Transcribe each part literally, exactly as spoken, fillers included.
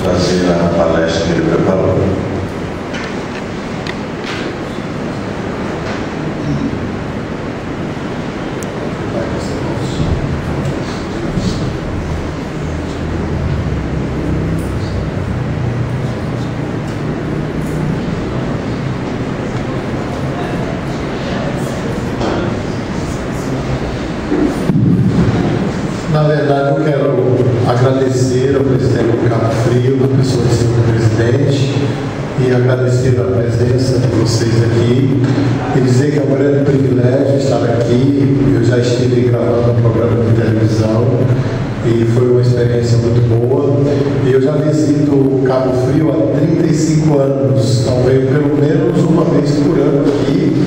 fazer a palestra que ele preparou. Na verdade, eu quero agradecer ao presidente do Cabo Frio, a pessoa do senhor presidente, e agradecer a presença de vocês aqui, e dizer que é um grande privilégio estar aqui. Eu já estive gravando um programa de televisão, e foi uma experiência muito boa. E eu já visito o Cabo Frio há trinta e cinco anos, então venho pelo menos uma vez por ano aqui,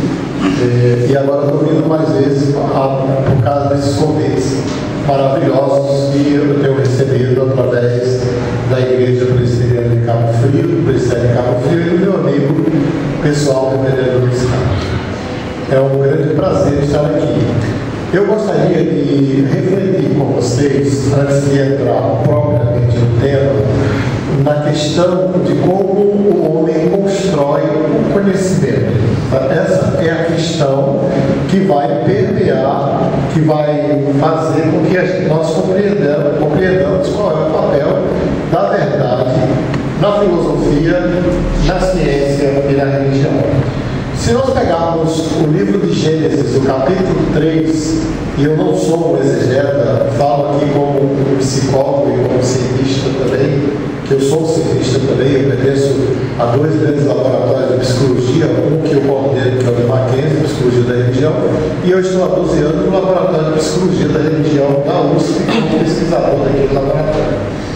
e agora estou vindo mais vezes por causa desses convites maravilhosos que eu tenho recebido através da Igreja Presbiteriana de Cabo Frio, do Presbitério de Cabo Frio e do meu amigo pessoal do vereador Luiz Carlos. É um grande prazer estar aqui. Eu gostaria de refletir com vocês, antes de entrar propriamente no tema, na questão de como o homem constrói o conhecimento. Essa é a questão que vai permear, que vai fazer com que nós compreendamos, compreendamos qual é o papel da verdade na filosofia, na ciência e na religião. Se nós pegarmos o livro de Gênesis, o capítulo três, e eu não sou um exegeta, falo aqui como um psicólogo e como cientista também, que eu sou cientista também, eu pertenço a dois grandes laboratórios de psicologia, um que eu coordeno, que é o de Mackenzie, Psicologia da Religião, e eu estou há doze anos no laboratório de psicologia da religião da U S P, como pesquisador daquele laboratório,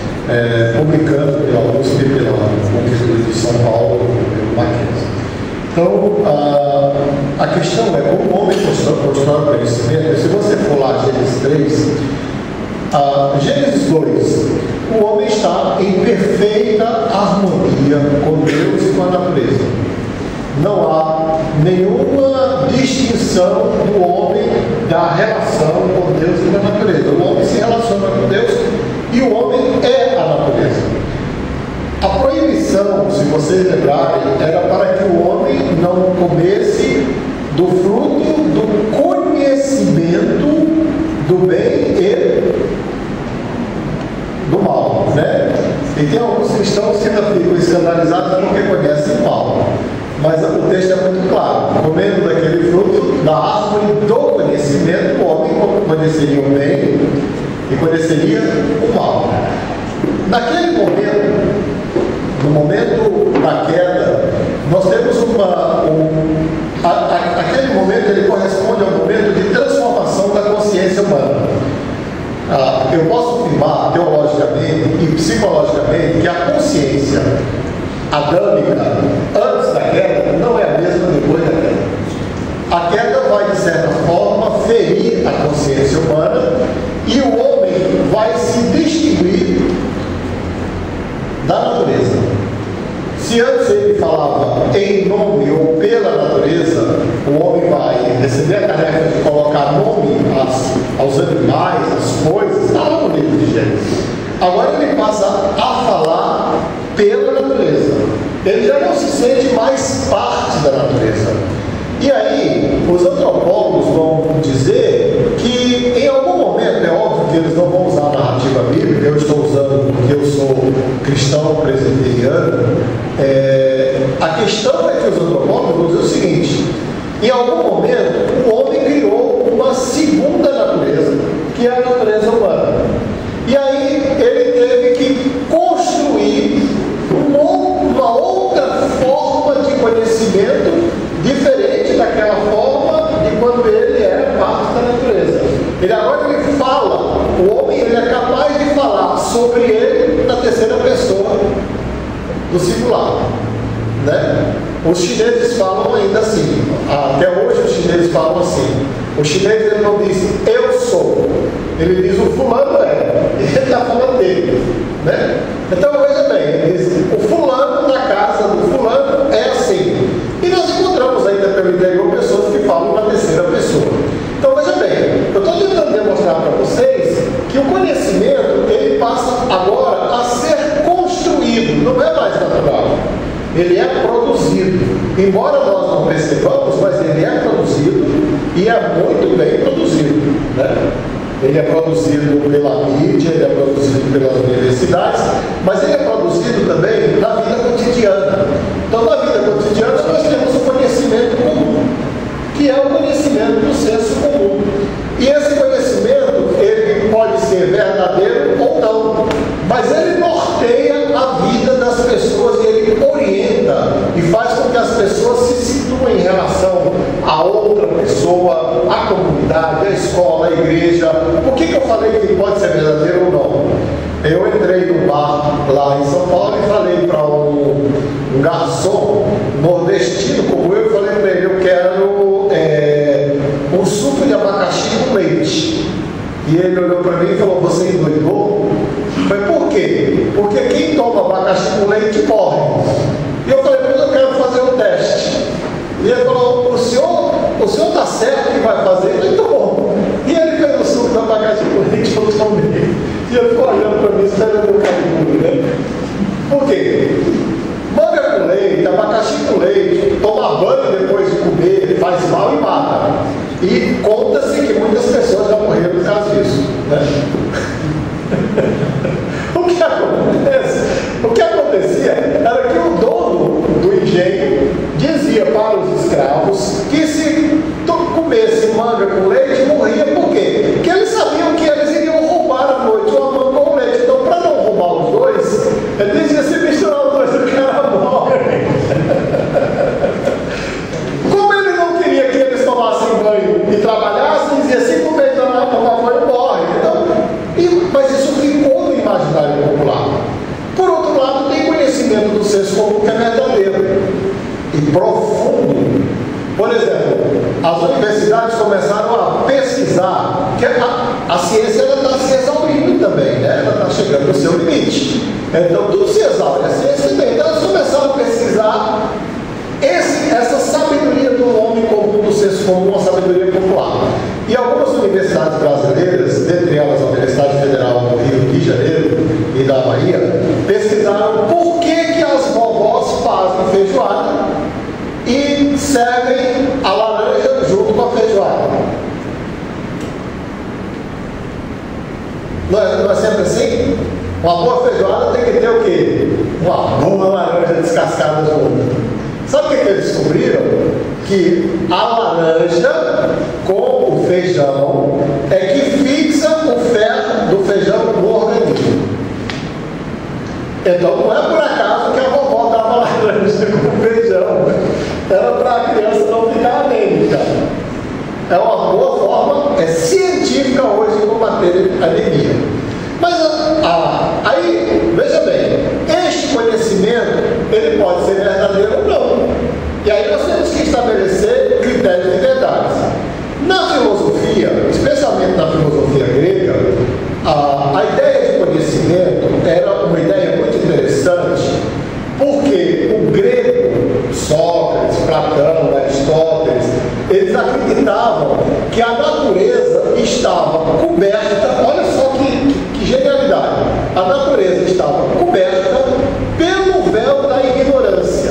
é, publicando pela U S P, pela Universidade de São Paulo, pelo Mackenzie. Então, a, a questão é como o homem constrói o conhecimento. Se você for lá, Gênesis três, a, Gênesis dois, o homem está em perfeita harmonia com Deus e com a natureza. Não há nenhuma distinção do homem da relação com Deus e com a natureza. O homem se relaciona com Deus e o homem é a natureza. A proibição, se vocês lembrarem, era para que o homem não comesse do fruto do conhecimento do bem e do mal, né? E tem alguns cristãos que ainda ficam escandalizados porque conhecem o mal. Mas o texto é muito claro. Comendo daquele fruto da árvore do conhecimento, o homem conheceria o bem e conheceria o mal. Naquele momento, no momento da queda, nós temos uma... Um, a, a, aquele momento, ele corresponde ao momento de transformação da consciência humana. Ah, eu posso afirmar, teologicamente e psicologicamente, que a consciência adâmica antes da queda não é a mesma depois da queda. A queda vai, de certa forma, ferir a consciência humana e o homem vai se distinguir da natureza. Se antes ele falava em nome ou pela natureza, o homem vai receber a tarefa de colocar nome às, aos animais, às coisas, está lá no livro de Gênesis. Agora ele passa a falar pela natureza. Ele já não se sente mais parte da natureza. E aí, os antropólogos vão dizer que em algum momento, é óbvio que eles não vão usar a narrativa bíblica, eu estou usando porque eu sou cristão presbiteriano, é, a questão é que os antropólogos vão dizer o seguinte: em algum momento, o homem criou uma segunda natureza, que é a natureza humana. E aí, ele teve que construir uma, uma outra forma de conhecimento diferente daquela forma de quando ele era parte da natureza. Ele agora ele fala, o homem ele é capaz de falar sobre ele na terceira pessoa do singular, né? Os chineses falam ainda assim, até hoje os chineses falam assim. O chinês ele não diz eu sou, ele diz o fulano é, ele está falando dele, né? Então veja bem, ele diz o fulano da casa do fulano é assim. E nós encontramos ainda pelo interior pessoas que falam na terceira pessoa. Então veja bem, eu estou tentando demonstrar para vocês que o conhecimento ele passa agora a ser construído produzido, não é mais natural. Ele é produzido. Embora nós não percebamos, mas ele é produzido e é muito bem produzido, né? Ele é produzido pela mídia, ele é produzido pelas universidades, mas ele é produzido também na vida cotidiana. Então, na vida cotidiana, nós temos o conhecimento comum, que é o conhecimento do senso comum. E esse conhecimento, ele pode ser verdadeiro ou não, mas ele norteia a vida das pessoas e ele orienta e faz com que as pessoas se situem em relação a outra pessoa, a comunidade, a escola, a igreja. Por que que eu falei que pode ser verdadeiro ou não? Eu entrei no bar lá em São Paulo e falei para um, um garçom nordestino como eu, falei para ele, eu quero é, um suco de abacaxi com leite. E ele olhou para mim e falou, você endoidou? Eu falei, por quê? Porque quem toma abacaxi com leite morre. E eu falei, mas eu quero fazer um teste. E ele falou, o senhor o senhor está certo que vai fazer? Eu falei, tá bom. E ele fez o suco de abacaxi com leite, eu tomei. E ele ficou olhando para mim, esperando o carinho, né? Por quê? Manga com leite, abacaxi com leite, tomar banho depois de comer, faz mal e mata. E conta-se que muitas pessoas já morreram por causa disso, né? O que acontece? O que acontecia era que o dono do engenho dizia para os escravos que se comesse manga com leite, morria. Por quê? Porque eles sabiam que eles iriam roubar à noite uma manga com leite. Então, para não roubar os dois, ele dizia, se misturar os dois, o cara morre. Como ele não queria que eles tomassem banho e trabalhassem, dizia, se comer e tomar banho, morre. Então, e, mas isso ficou no imaginário popular. Por outro lado, tem conhecimento do senso comum que é verdadeiro e profundo. Por exemplo, as universidades começaram a pesquisar, que a, a ciência está se exaurindo também, né? Ela está chegando no seu limite. Então, tudo se exaure, a ciência também. Então, elas começaram a pesquisar esse, essa sabedoria do homem comum, do senso comum, a sabedoria popular. E algumas universidades brasileiras, dentre elas a Universidade Federal do Rio de Janeiro e da Bahia, pesquisaram por que, que as vovós fazem feijoada e servem a laranja junto com a feijoada. Não é, não é sempre assim? Uma boa feijoada tem que ter o quê? Uma boa laranja descascada junto. Sabe o que, que eles descobriram? Que a laranja com o feijão é que fixa o ferro do feijão no organismo. Então não é por acaso que a vovó dava laranja com feijão. Era para a criança não ficar anêmica. É uma boa forma, é científica hoje de combater a anemia. Mas ah, aí, veja bem, este conhecimento, ele pode ser verdadeiro ou não. E aí nós temos que estabelecer critérios de verdade. Na filosofia, especialmente na filosofia grega, a, a ideia de conhecimento era uma ideia muito interessante, porque o grego, Sócrates, Platão, Aristóteles, eles acreditavam que a natureza estava coberta, olha só que, que, que genialidade, a natureza estava coberta pelo véu da ignorância.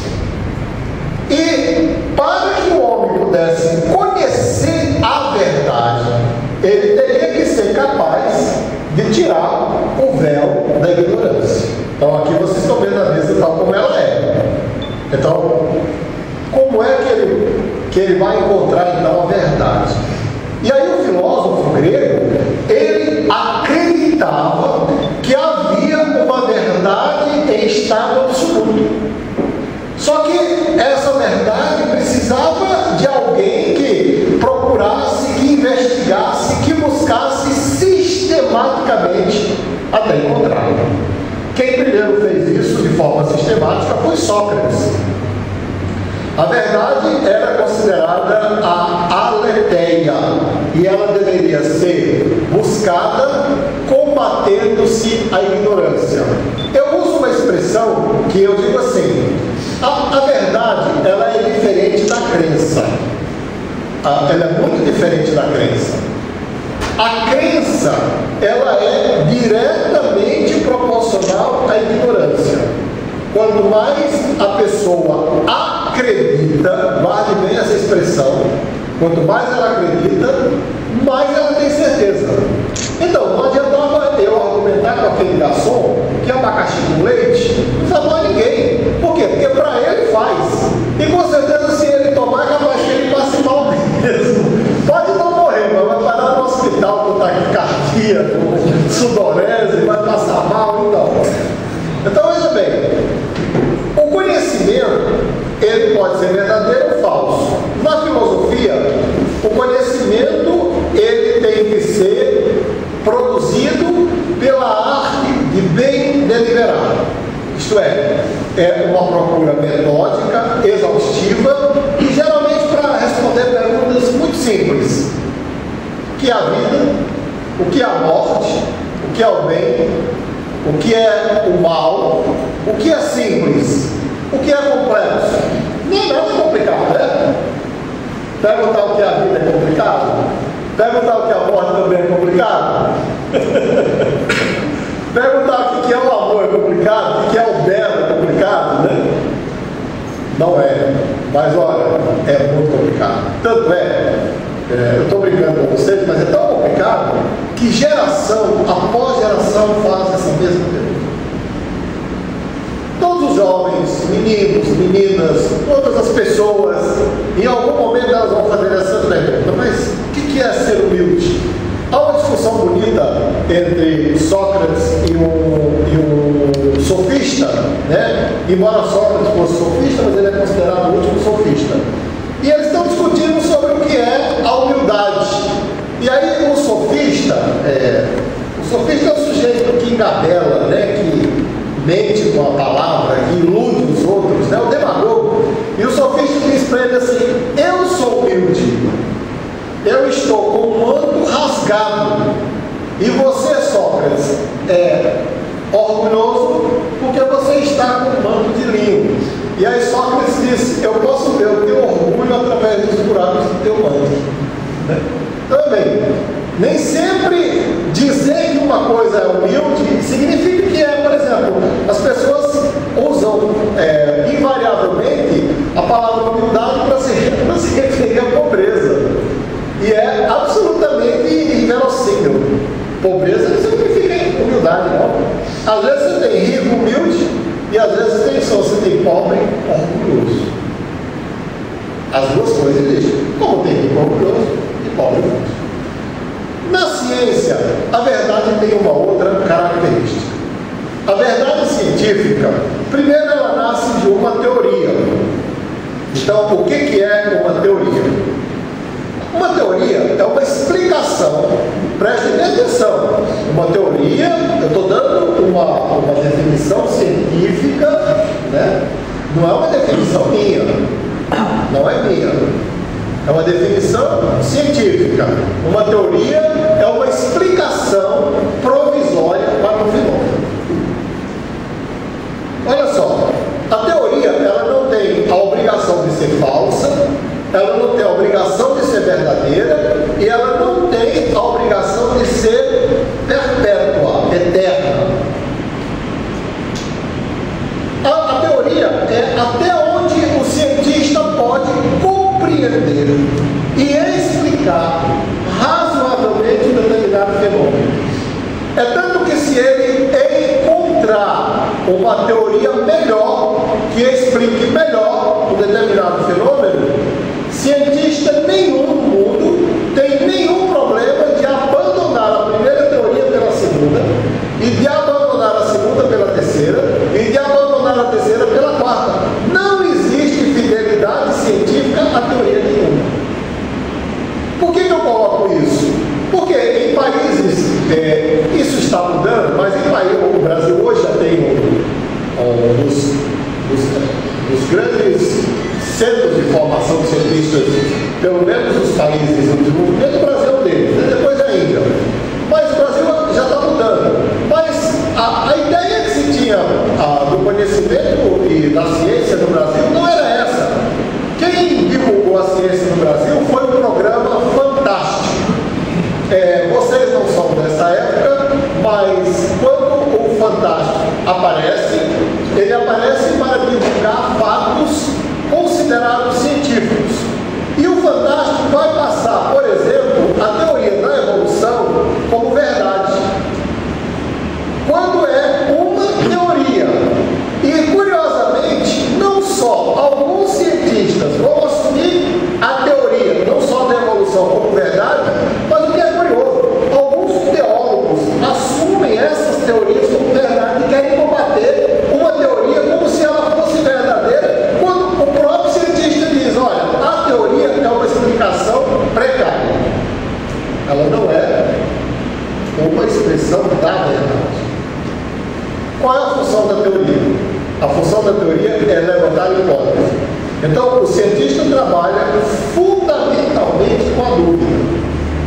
E para que o homem pudesse conhecer a verdade, ele teria que ser capaz de tirar o véu da ignorância. Então aqui vocês estão vendo a mesa tal como ela é. Então, como é que ele, que ele vai encontrar então a verdade? E aí o filósofo grego, ele acreditava que havia uma verdade em estado absoluto. Só que essa verdade precisava de alguém que procurasse, que investigasse, que buscasse sistematicamente até encontrar. Quem primeiro fez isso de forma sistemática foi Sócrates. A verdade era considerada a aletheia e ela deveria ser buscada combatendo-se a ignorância. Eu uso uma expressão que eu digo assim: a, a verdade ela é diferente da crença. A, ela é muito diferente da crença. A crença ela é diretamente proporcional à ignorância. mais a pessoa acredita, guarde bem essa expressão, quanto mais ela acredita, mais ela tem certeza. Então, não adiantava eu argumentar com aquele garçom que abacaxi com leite não faz mal a ninguém. Por quê? Porque para ele faz. E com certeza, se ele tomar, é capaz que ele passe mal mesmo. Pode não morrer, mas vai parar no hospital com taquicardia, com sudorese, vai passar mal, então. Então, veja bem, o conhecimento, ele pode ser verdadeiro ou falso. Na filosofia, o conhecimento, ele tem que ser produzido pela arte de bem deliberar. Isto é, é uma procura metódica, exaustiva, e geralmente para responder perguntas muito simples. O que é a vida? O que é a morte? O que é o bem? O que é o mal? O que é simples? O que é complexo? Nem nada é complicado, né? Perguntar o que é a vida é complicado? Perguntar o que é a morte também é complicado? Perguntar o que é o amor é complicado? O que é o belo é complicado, né? Não é. Mas olha, é muito complicado. Tanto é, é eu estou brincando com vocês, mas é tão complicado que geração após geração faz essa mesma pergunta. Todos os jovens, meninos, meninas, todas as pessoas, em algum momento elas vão fazer essa pergunta: mas o que é ser humilde? Há uma discussão bonita entre Sócrates e um, e um sofista, né? Embora Sócrates fosse sofista, mas ele é considerado o último sofista. E eles estão discutindo sobre o que é a humildade. E aí o sofista, é, o sofista é o sujeito que engabela, né? Que mente com a palavra, que ilude os outros, né? O demagogo. E o sofista diz para ele assim: eu sou humilde, eu estou com o manto rasgado, e você, Sócrates, é orgulhoso porque você está com o manto de linho. E aí Sócrates disse: eu posso ver o teu orgulho através dos buracos do teu manto, né? Também, nem sempre dizer que uma coisa é humilde significa que é, por exemplo, as pessoas usam é, invariavelmente a palavra humildade para se, para se referir à pobreza. E é absolutamente inverossímil. Pobreza não significa humildade, não. Às vezes você tem rico humilde e às vezes tem, só você tem pobre orgulhoso. As duas coisas existem, como tem rico orgulhoso e pobre humilde. Na ciência, a verdade tem uma outra característica. A verdade científica, primeiro ela nasce de uma teoria. Então, o que que é uma teoria? Uma teoria é uma explicação, prestem atenção, uma teoria, eu estou dando uma, uma definição científica, né? Não é uma definição minha, não é minha, é uma definição científica. Uma teoria é uma explicação provisória para um fenômeno. Olha só, a teoria ela não tem a obrigação de ser falsa, ela não tem a obrigação de ser verdadeira e ela não tem a obrigação de ser perpétua, eterna. A, a teoria é até onde o cientista pode compreender e explicar razoavelmente um determinado fenômeno. É tanto que se ele encontrar uma teoria melhor, que explique melhor um determinado fenômeno, cientista nenhum no mundo tem nenhum problema de abandonar a primeira teoria pela segunda, e de abandonar a segunda pela terceira, e de abandonar a terceira pela quarta. Não existe fidelidade científica a teoria nenhuma. Por que que eu coloco isso? Porque em países, é, isso está mudando, mas em países, o Brasil hoje já tem um, um dos, dos, dos grandes centros de formação de cientistas, pelo menos os países em desenvolvimento. O Brasil é um deles, né? Depois a Índia. Mas o Brasil já está mudando. Mas a, a ideia que se tinha a, do conhecimento e da ciência no Brasil não era essa. Quem divulgou a ciência no Brasil foi um programa fantástico. É, vocês não são dessa época, mas quando o Fantástico aparece, ele ele aparece para divulgar fatos considerados científicos. E o fantástico vai passar, por exemplo, a teoria da evolução como verdade, quando é uma teoria. E, curiosamente, não só alguns cientistas vão assumir a teoria, não só da evolução como verdade, mas o que é curioso, alguns teólogos assumem essas teorias como verdade e querem combater uma teoria como se ela fosse verdadeira, quando o próprio cientista diz, olha, a teoria é uma explicação precária. Ela não é uma expressão da verdade. Qual é a função da teoria? A função da teoria é levantar hipóteses. Então, o cientista trabalha fundamentalmente com a dúvida.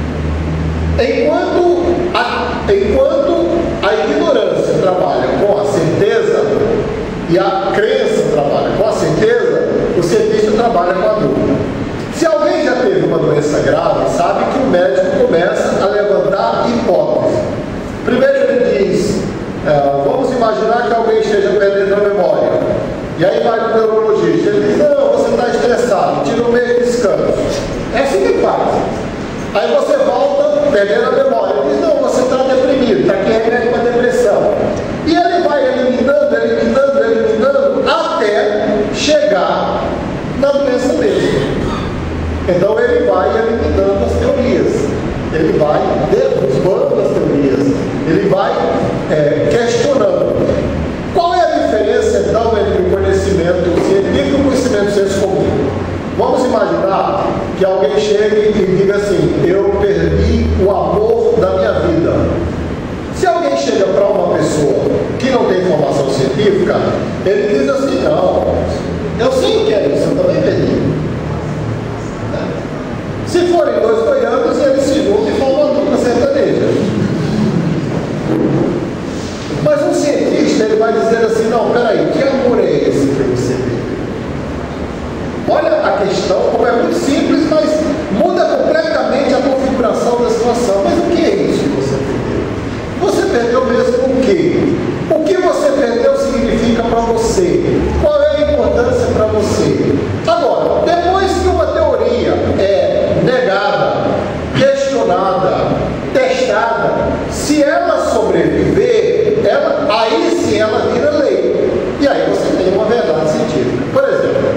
Enquanto a, enquanto a ignorância trabalha com a certeza e a crença trabalha com a certeza, o cientista trabalha com a dúvida. Se alguém já teve uma doença grave, sabe que o médico começa a levantar hipóteses. Primeiro ele diz, é, vamos imaginar que alguém esteja perdendo a memória. E aí vai para o neurologista, ele diz, não, você está estressado, tira um meio de descanso. É assim que faz. Aí você volta perdendo a memória, ele diz, não, você está deprimido, está aqui remédio para depressão. E ele vai eliminando, eliminando, eliminando, até chegar na doença mesmo. Então ele vai eliminando as teorias, ele vai derrubando as teorias, ele vai é, questionando. Qual é a diferença então entre o conhecimento científico e o conhecimento senso comum? Vamos imaginar que alguém chegue e diga assim, eu perdi o amor da minha vida. Se alguém chega para uma pessoa que não tem formação científica, ele diz assim, não, eu sei o que é isso, eu também perdi. Se forem dois goianos, eles se juntam e formam uma dupla sertaneja. Mas um cientista, ele vai dizer assim, não, peraí, que amor é esse que você tem? Olha a questão, como é muito simples, mas muda completamente a configuração da situação. Mas o que é isso que você perdeu? Você perdeu mesmo o quê? O que você perdeu significa para você? Qual é a importância para você? Agora, depois que uma teoria é negada, questionada, testada, se ela sobreviver, ela, aí sim ela vira lei. E aí você tem uma verdade científica. Por exemplo,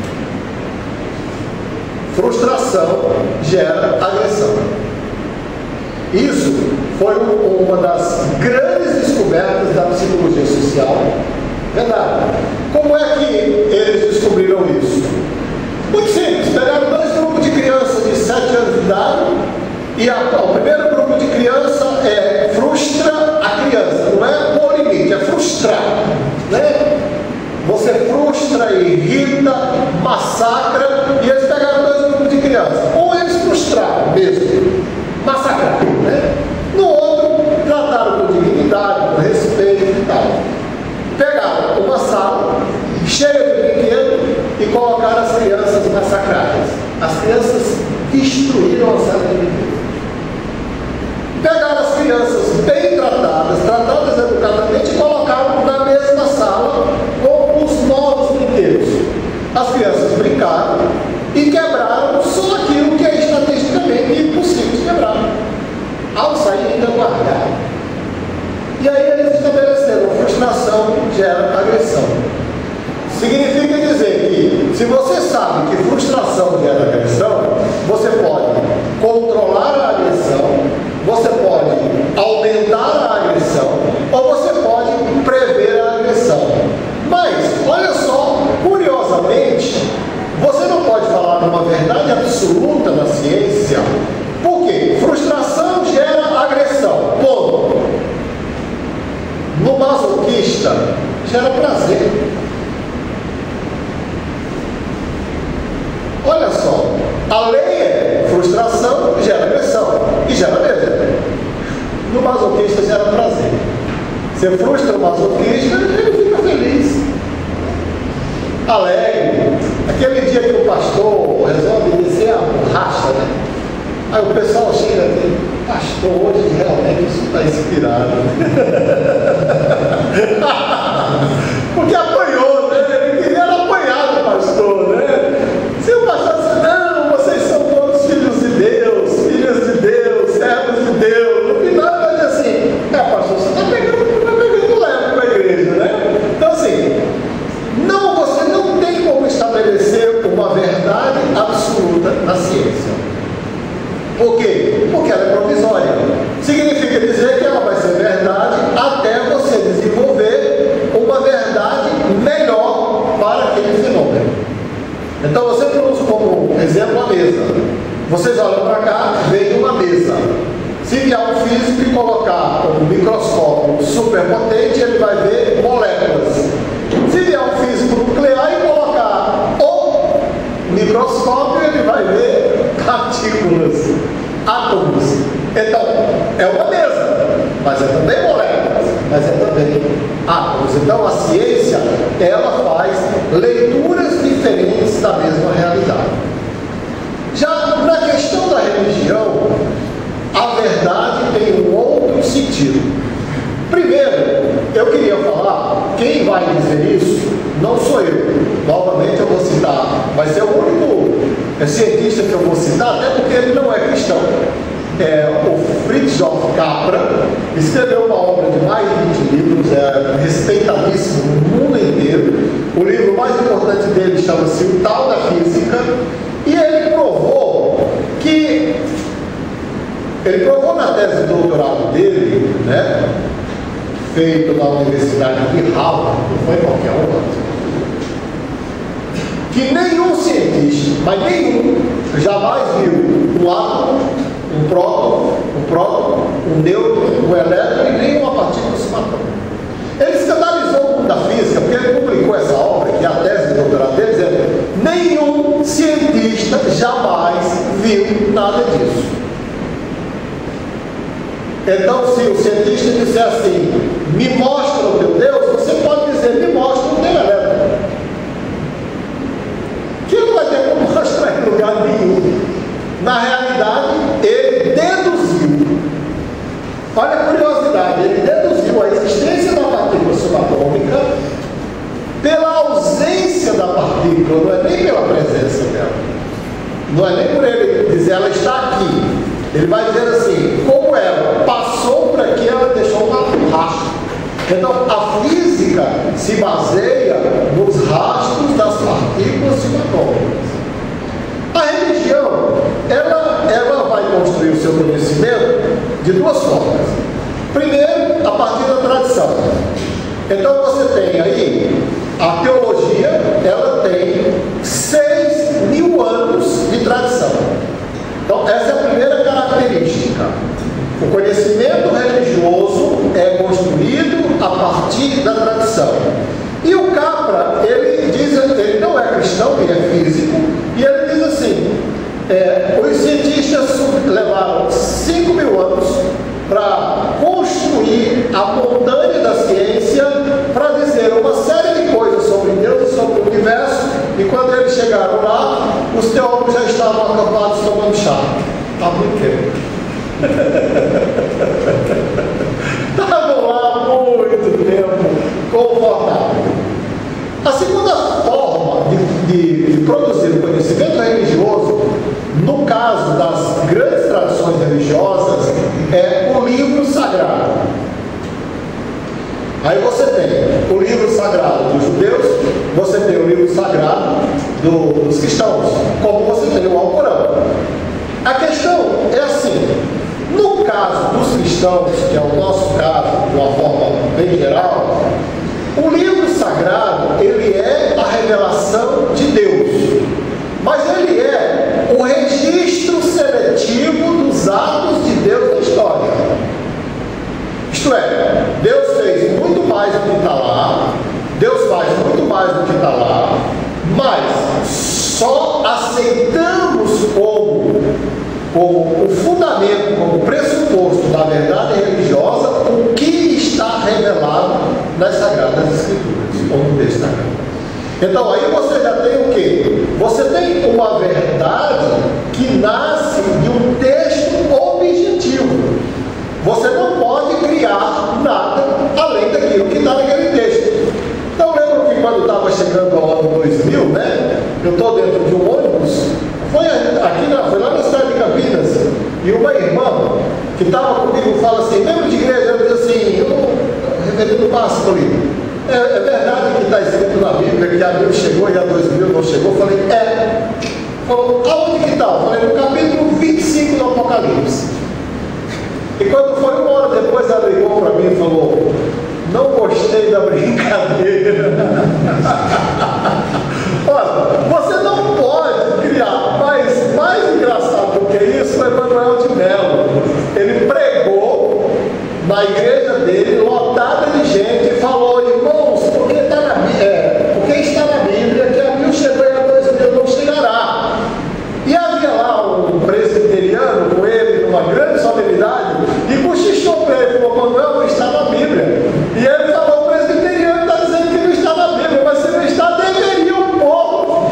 frustração gera agressão. Isso foi uma das grandes descobertas da psicologia social. Verdade. Como é que eles descobriram isso? Muito simples. Pegaram dois grupos de crianças de sete anos de idade e a, o primeiro grupo de criança é frustra a criança. Não é por limite, é frustrar. Né? Você frustra, irrita, massacra, e eles pegaram dois grupos de crianças. Um eles frustraram mesmo, massacraram, né? No outro, trataram com dignidade, com respeito e tal. Pegaram uma sala cheia de brinquedos e colocaram as crianças massacradas. As crianças destruíram a sala de brinquedos. Pegaram as crianças bem tratadas, tratadas educadamente, e colocaram na mesma sala com os novos brinquedos. As crianças brincaram e quebraram só aquilo que é estatisticamente impossível de quebrar. Ao sair, ainda guardaram. E aí eles estabeleceram: frustração gera agressão. Significa dizer que, se você sabe que frustração gera agressão, você pode controlar a agressão, você pode aumentar a agressão, ou você pode prever a agressão. Mas, olha só, curiosamente, você não pode falar uma verdade absoluta na ciência. Por quê? Frustração gera agressão. Ponto. No masoquista, gera prazer. Olha só, a lei é frustração gera agressão e gera mesmo. No masoquista gera prazer. Você frustra o masoquista, ele fica feliz, alegre. Aquele dia que o pastor resolve descer a borracha, né? Aí o pessoal chega aqui, pastor, hoje realmente isso está inspirado. porque apanhou, né? Ele queria apanhar do pastor, né? Se o pastor disse, não, vocês são todos filhos de Deus, filhos de Deus, servos de Deus, no final ele vai dizer assim, é pastor, você está pegando, tá pegando leve para a igreja, né? Então assim, não, você não tem como estabelecer uma verdade absoluta na ciência. Por quê? Porque ela é provisória. Significa dizer que ela vai ser verdade até você desenvolver uma verdade melhor para aquele fenômeno. Então você usa como exemplo a mesa. Vocês olham para cá, vem uma mesa. Se vier um físico e colocar um microscópio super potente, ele vai ver moléculas. Se vier um físico nuclear e colocar o microscópio, ele vai ver partículas, átomos. Então, é uma mesa, mas é também moléculas, mas é também átomos. Então, a ciência, ela faz leituras diferentes da mesma realidade. Já na questão da religião, a verdade tem um outro sentido. Primeiro, eu queria falar, quem vai dizer isso não sou eu. Novamente eu vou citar, vai ser o único é, cientista que eu vou citar, até porque ele não é cristão. É, o Fritjof Capra escreveu uma obra de mais de vinte livros, é respeitadíssimo no mundo inteiro. O livro mais importante dele chama-se O Tal da Física, e ele provou que ele provou na tese de doutorado dele, né, feito na Universidade de Harvard, não foi qualquer uma, que nenhum cientista, mas nenhum, jamais viu um átomo, um próton, um próton, um nêutron, um elétron e nenhuma partícula subatômica. Ele escandalizou o mundo da física, porque ele publicou essa obra, que é a tese de doutorado dele, dizendo: nenhum cientista jamais viu nada disso. Então, se o cientista disser assim, me mostra o teu Deus, você pode dizer, me mostra o teu elétron. Que não vai ter como mostrar em lugar nenhum. Na realidade, ele deduziu. Olha a curiosidade, ele deduziu a existência da partícula subatômica pela ausência da partícula, não é nem pela presença dela. Não é nem por ele dizer, ela está aqui. Ele vai dizer assim, como ela passou por aqui, ela deixou um rastro. Então, a física se baseia nos rastros das partículas subatômicas. A religião, ela, ela vai construir o seu conhecimento de duas formas. Primeiro, a partir da tradição. Então, você tem aí, a teologia, ela tem seis mil anos de tradição. Então, essa é a primeira característica. O conhecimento religioso é construído a partir da tradição. E o Capra, ele diz, ele não é cristão, ele é físico, e ele diz assim, é, os cientistas levaram cinco mil anos para construir a montanha da ciência, para dizer uma série de coisas sobre Deus e sobre o universo, e quando eles chegaram lá, os teólogos já estavam acampados tomando chá. Tá brincando. Estavam lá há muito tempo, confortável. A segunda forma de, de, de produzir o conhecimento religioso, no caso das grandes tradições religiosas, é o livro sagrado. Aí você tem o livro sagrado dos judeus, você tem o livro sagrado do, dos cristãos, como você tem o Alcorão. A questão é assim, no caso dos cristãos, que é o nosso caso, de uma forma bem geral, o livro sagrado, ele é a revelação de Deus, mas ele é o registro seletivo dos atos de Deus na história. Isto é, Deus fez muito mais do que está lá, Deus faz muito mais do que está lá, mas só aceitamos como, como o fundamento, como pressuposto da verdade religiosa, o que está revelado nas Sagradas Escrituras, ou no texto sagrado. Então aí você já tem o quê? Você tem uma verdade que nasce de um texto objetivo. Você não pode criar nada além daquilo que está naquele texto. Então, estava chegando ao ano dois mil, né? Eu estou dentro de um ônibus, foi, aqui na, foi lá na cidade de Campinas, e uma irmã que estava comigo fala assim, membro de igreja, eu digo assim, o reverendo Márcio ali, é, é verdade que está escrito na Bíblia que a mil chegou e a dois mil não chegou? Eu falei, é. Falou, aonde que está? Eu falei, no capítulo vinte e cinco do Apocalipse. E quando foi uma hora depois, ela ligou para mim e falou, não gostei da brincadeira. Olha, você não pode criar, mas mais engraçado do que isso foi Manuel de Mello. Ele pregou na igreja dele, lotada de gente, e falou, irmãos, porque, tá na, é, porque está na Bíblia que a mil chegou e a dois mil não chegará. E havia lá um presbiteriano com ele numa grande solenidade e cochichou para ele, falou, Manuel, não está na Bíblia. E ele falou, o presbiteriano está dizendo que não está na Bíblia, mas se não está, deveria um pouco.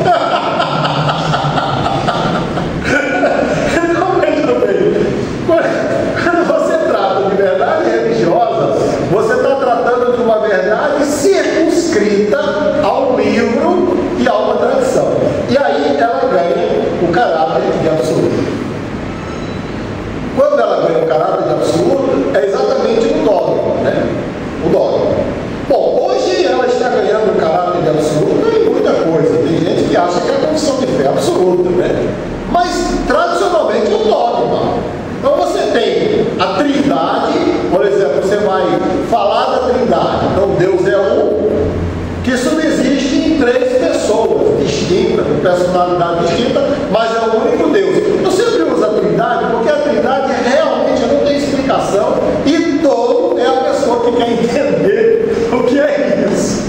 Então, veja bem, quando você trata de verdade religiosa, você está tratando de uma verdade circunscrita a um livro e a uma tradição. E aí ela ganha o caráter de absoluto. Quando ela ganha o caráter de absoluto, é exatamente no dogma, né? O dogma. Bom, hoje ela está ganhando o caráter de absoluto em muita coisa. Tem gente que acha que é a confissão de fé absoluta, né? Mas, tradicionalmente, é o dogma. Então você tem a trindade, por exemplo, você vai falar da trindade. Então Deus é um, que subsiste em três pessoas distintas, com personalidade distinta, mas é o único Deus. Eu sempre uso a trindade porque a trindade realmente não tem explicação e tolo é a pessoa que quer entender o que é isso.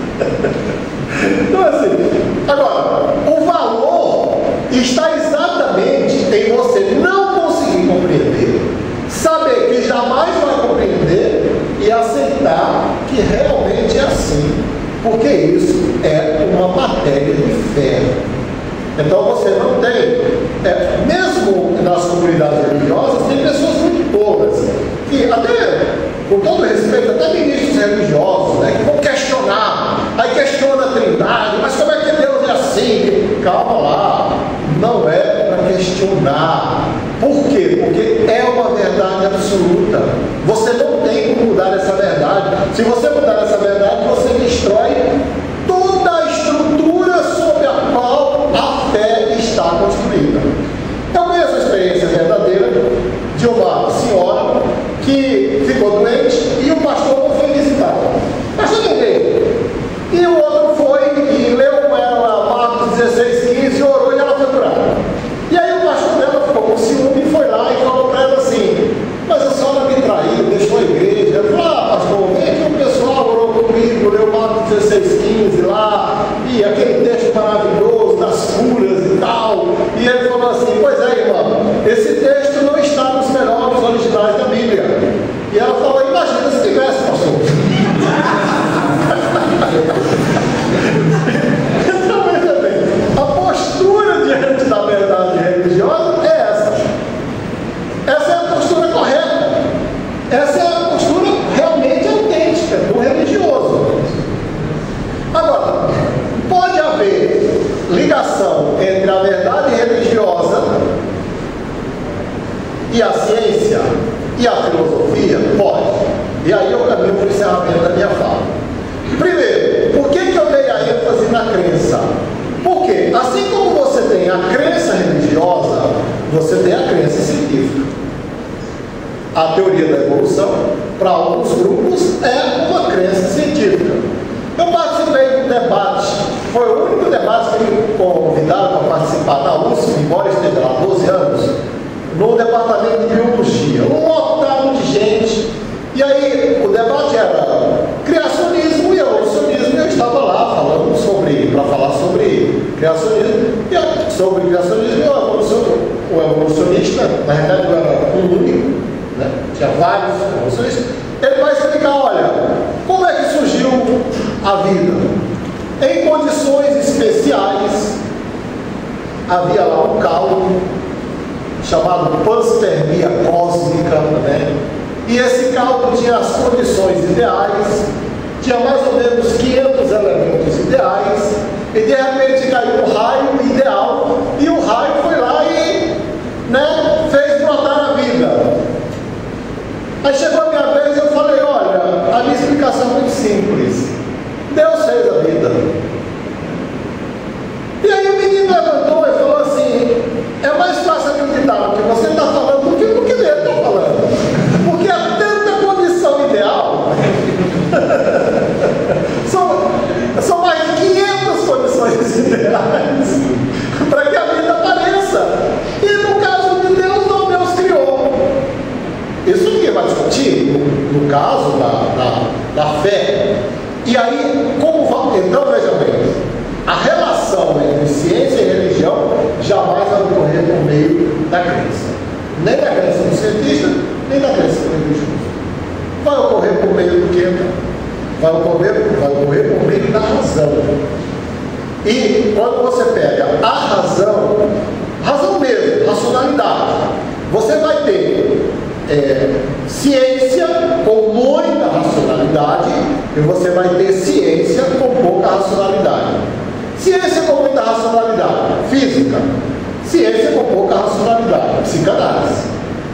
Então assim, agora, o valor está exatamente em você não conseguir compreender, saber que jamais vai compreender e aceitar que realmente é assim. Porque isso é uma matéria de fé. Então você não tem, é, mesmo nas comunidades religiosas, tem pessoas muito tolas, que até, com todo respeito, até ministros religiosos, né, que vão questionar, aí questiona a trindade, mas como é que Deus é assim? Calma lá, não é para questionar. Por quê? Porque é uma verdade absoluta. Você não tem como mudar essa verdade. Se você mudar essa verdade, você destrói toda a estrutura sobre a qual a fé está construída. Eu conheço a experiência verdadeira de uma senhora que ficou doente e o pastor não foi visitar. Pastor de igreja. E o outro foi e leu com ela Marcos dezesseis, quinze e orou e ela foi curada. E aí o pastor dela ficou com ciúme e foi lá e falou para ela assim, mas a senhora me traiu, deixou a igreja. Ela falou, ah pastor, vem aqui o pessoal orou comigo, leu Marcos dezesseis, quinze lá, e aquele texto maravilhoso das curas e tal. E ele falou assim, pois é irmã, esse texto não está nos melhores originais da Bíblia. E ela falou, imagina se tivesse, pastor. Então veja bem, a postura diante da verdade religiosa é essa. Essa é a postura correta. Essa é a postura realmente autêntica do religioso. Agora, pode haver ligação entre a verdade religiosa e a ciência e a filosofia? Pode. E aí eu caminho para o encerramento da minha fala. Primeiro, por que, que eu dei a ênfase na crença? Porque, assim como você tem a crença religiosa, você tem a crença científica. A teoria da evolução, para alguns grupos, é uma crença científica. Eu participei de um debate, foi o único debate que me convidaram para participar da U S P, embora esteja lá doze anos, no departamento de biologia, um lotado de gente. E aí o debate era criacionismo e evolucionismo, e eu estava lá falando sobre, para falar sobre criacionismo, e sobre criacionismo e o, evolucion, o evolucionista, na realidade eu era um único, né? Tinha vários evolucionistas. Ele vai explicar, olha, como é que surgiu a vida? Em condições especiais, havia lá um caldo chamado panspermia cósmica, né? E esse caldo tinha as condições ideais, tinha mais ou menos quinhentos elementos ideais, e de repente caiu um raio ideal, e o raio foi lá e, né, fez brotar a vida. Aí chegou a minha vez e eu falei, olha, a minha explicação é muito simples. Deus fez a vida. E aí o menino levantou e falou assim, é mais fácil acreditar no que você está falando do que no que ele está falando. Porque há tanta condição ideal. são, são mais de quinhentas condições ideais para que a vida apareça. E no caso de Deus, não, Deus criou. Isso ninguém vai discutir no, no caso da, da, da fé. E aí, como vai? Então, veja bem, a relação entre ciência e religião jamais vai ocorrer por meio da crença. Nem da crença do cientista, nem da crença do religioso. Vai ocorrer por meio do quê? Vai ocorrer, vai ocorrer por meio da razão. E quando você pega a razão, razão mesmo, racionalidade, você vai ter é, ciência com muita racionalidade e você vai ter ciência com pouca racionalidade. Ciência com muita racionalidade, física. Ciência com pouca racionalidade, psicanálise.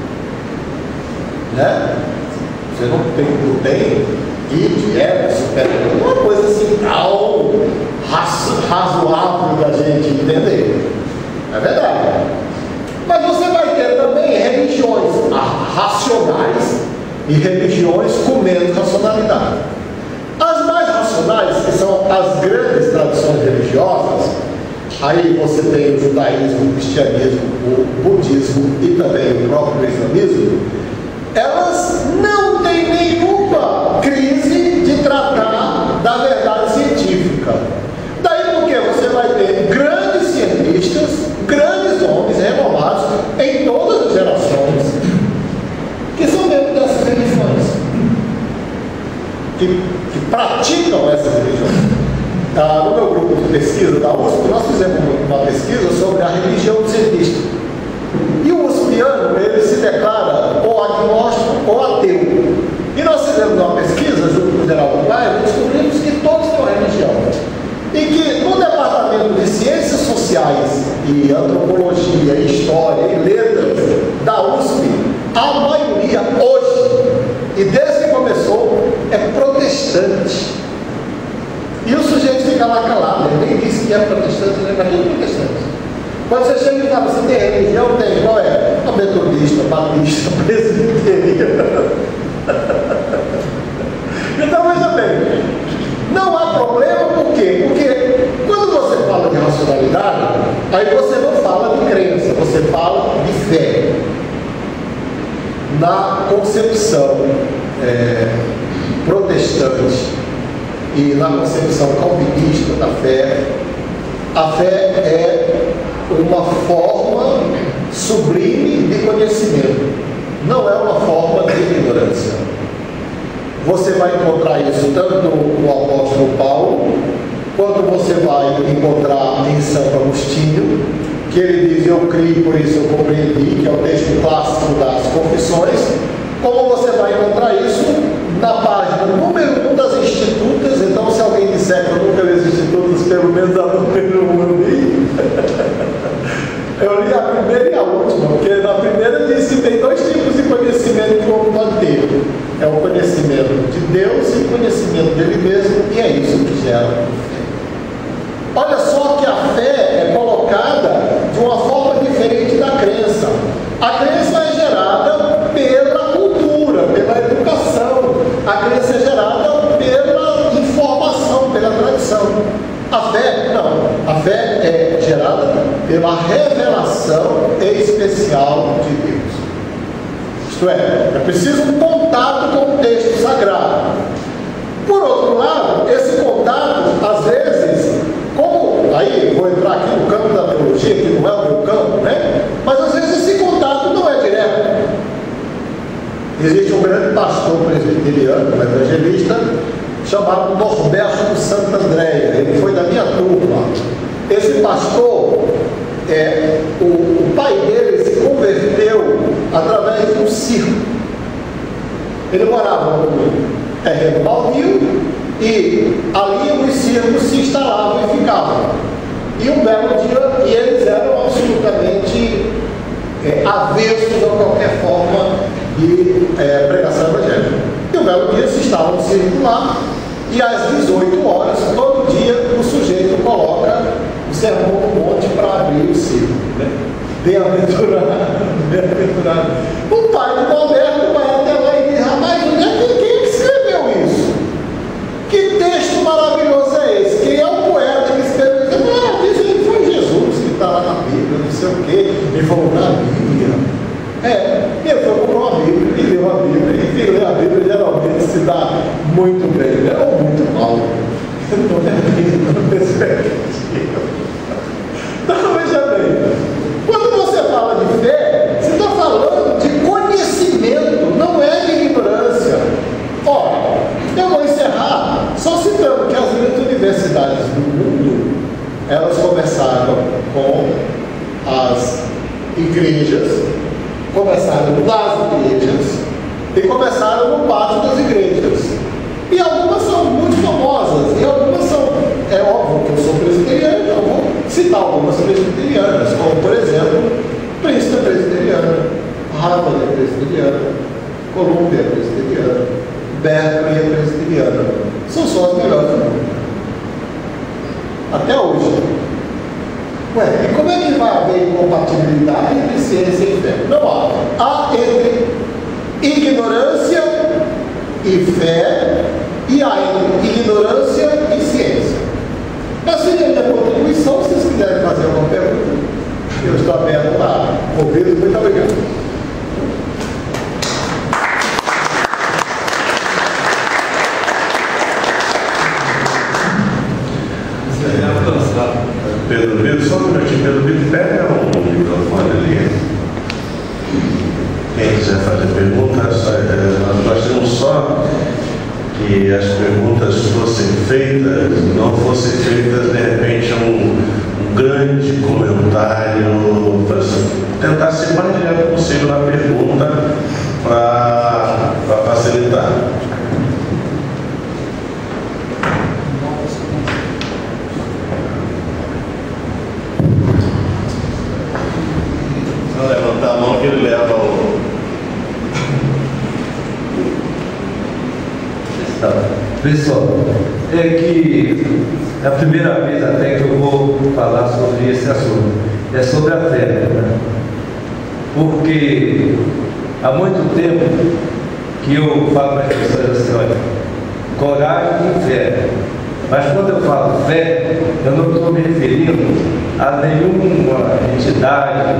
Né? Você não tem, não tem guide, é, super, uma coisa assim tão razoável da gente entender. É verdade. Mas você vai ter também religiões racionais e religiões com menos racionalidade. As mais racionais, que são as grandes tradições religiosas, aí você tem o judaísmo, o cristianismo, o budismo e também o próprio islamismo, elas não têm nenhuma crise de tratar da verdade científica. Daí porque você vai ter grandes cientistas, grandes homens renomados em todas as gerações, que são membros dessas religiões, que, que praticam essas religiões. Ah, no meu grupo de pesquisa da U S P, nós fizemos uma pesquisa sobre a religião do cientista. E o uspiano, ele se declara ou agnóstico ou ateu. E nós fizemos uma pesquisa junto com o Geraldo Bairro e descobrimos que todos têm uma religião. E que no departamento de ciências sociais e antropologia, e história e letras da U S P, a maioria hoje, e desde que começou, é protestante. E o sujeito fica lá calado, ele nem disse que é protestante, né? Mas tudo protestante. Quando você chega e fala, você tem religião? Tem. Qual é? A metodista, batista, presbiteriana. Então, veja bem, não há problema, por quê? Porque quando você fala de racionalidade, aí você não fala de crença, você fala de fé. Na concepção é, protestante e na concepção calvinista da fé, a fé é uma forma sublime de conhecimento, não é uma forma de ignorância. Você vai encontrar isso tanto no apóstolo Paulo, quanto você vai encontrar em Santo Agostinho, que ele diz, eu criei, por isso eu compreendi, que é o texto clássico das Confissões, como você vai encontrar isso na página número um das Institutas. Então, se alguém disser que eu nunca li as Institutas, pelo menos a número um eu li. Eu li a primeira e a última, porque na primeira diz que tem dois tipos de conhecimento que o homem pode ter. É o conhecimento de Deus e o conhecimento dele mesmo, e é isso que gera fé. Olha só que a fé é colocada de uma forma diferente da crença. A crença é gerada pela cultura, pela educação. A crença é gerada pela informação, pela tradição. A fé, não. A fé é gerada pela revelação especial de Deus. Isto é, é preciso um contato com o texto sagrado. Por outro lado, esse contato, às vezes, como, aí vou entrar aqui no campo da teologia, que não é o meu campo, né? Mas às vezes esse contato não é direto. Existe um grande pastor presbiteriano, um evangelista, chamado Norberto Santo Andréia. Ele foi da minha turma. Esse pastor, é, o, o pai dele se converteu através de um circo. Ele morava no terreno baldio e ali os circos círculos se instalavam e ficavam. E um belo dia, e eles eram absolutamente é, avessos a qualquer forma de é, pregação evangélica. E um belo dia se instala um círculo lá, e às dezoito horas, todo dia, o sujeito coloca o sermão do monte para abrir o círculo. Né? Bem-aventurado, bem-aventurado. O pai do Alberto vai até lá e diz: rapaz, onde é que, quem escreveu isso? Que texto maravilhoso é esse? Quem é o poeta que escreveu isso? Ah, diz ele, foi Jesus que está lá na Bíblia, não sei o quê. Ele falou: na Bíblia. É, ele foi comprar uma Bíblia e leu a Bíblia. E quem lê a Bíblia geralmente se dá muito bem, né? Ou muito mal. Não é bem, não é perspectiva. Então, veja bem. Quando você fala de fé, você está falando de conhecimento, não é de ignorância. Ora, eu vou encerrar só citando que as grandes universidades do mundo, elas começaram com as igrejas, começaram nas igrejas e começaram no pátio das igrejas. E algumas são muito famosas, e algumas são, é óbvio que eu sou presbiteriano, então eu vou citar algumas presbiterianas, como por exemplo, Princeton é presbiteriana, Harvard é presbiteriana, Columbia é presbiteriana, Berkeley é presbiteriana. São só as melhores do mundo. Até hoje. Ué, e como é que vai haver incompatibilidade entre ciência e fé? Não há. Há entre ignorância e fé, e há entre ignorância e ciência. Essa é a minha contribuição. Se vocês quiserem fazer alguma pergunta, eu estou aberto a ouvir. Muito obrigado. Pedro Vitor, só um minutinho. Pedro Vitor, pega o microfone ali. Quem quiser fazer perguntas, nós temos só que as perguntas fossem feitas, não fossem feitas de repente um, um grande comentário, para tentar ser mais direto possível na pergunta, para facilitar. Só levantar a mão que ele leva o... Pessoal, é que é a primeira vez até que eu vou falar sobre esse assunto, é sobre a fé, né? Porque há muito tempo que eu falo para as pessoas assim: olha, coragem e fé. Mas quando eu falo fé, eu não estou me referindo a nenhuma entidade,